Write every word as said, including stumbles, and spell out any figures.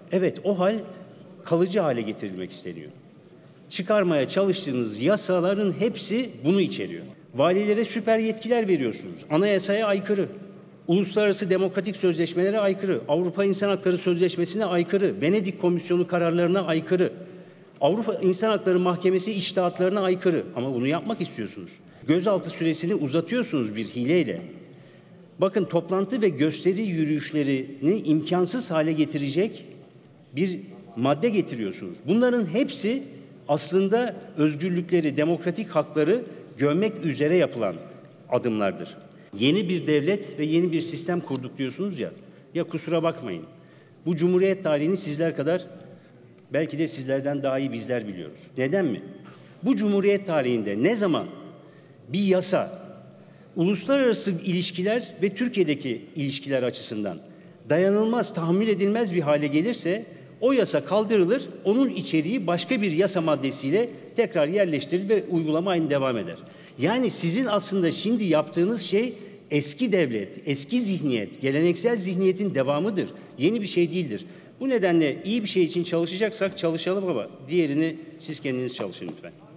Evet, o hal kalıcı hale getirilmek isteniyor. Çıkarmaya çalıştığınız yasaların hepsi bunu içeriyor. Valilere süper yetkiler veriyorsunuz. Anayasaya aykırı. Uluslararası demokratik sözleşmelere aykırı. Avrupa İnsan Hakları Sözleşmesi'ne aykırı. Venedik Komisyonu kararlarına aykırı. Avrupa İnsan Hakları Mahkemesi içtihatlarına aykırı. Ama bunu yapmak istiyorsunuz. Gözaltı süresini uzatıyorsunuz bir hileyle. Bakın, toplantı ve gösteri yürüyüşlerini imkansız hale getirecek bir madde getiriyorsunuz. Bunların hepsi aslında özgürlükleri, demokratik hakları gömmek üzere yapılan adımlardır. Yeni bir devlet ve yeni bir sistem kurduk diyorsunuz ya, ya kusura bakmayın. Bu Cumhuriyet tarihini sizler kadar, belki de sizlerden daha iyi bizler biliyoruz. Neden mi? Bu Cumhuriyet tarihinde ne zaman bir yasa, uluslararası ilişkiler ve Türkiye'deki ilişkiler açısından dayanılmaz, tahammül edilmez bir hale gelirse o yasa kaldırılır, onun içeriği başka bir yasa maddesiyle tekrar yerleştirilir ve uygulama aynı devam eder. Yani sizin aslında şimdi yaptığınız şey eski devlet, eski zihniyet, geleneksel zihniyetin devamıdır. Yeni bir şey değildir. Bu nedenle iyi bir şey için çalışacaksak çalışalım ama diğerini siz kendiniz çalışın lütfen.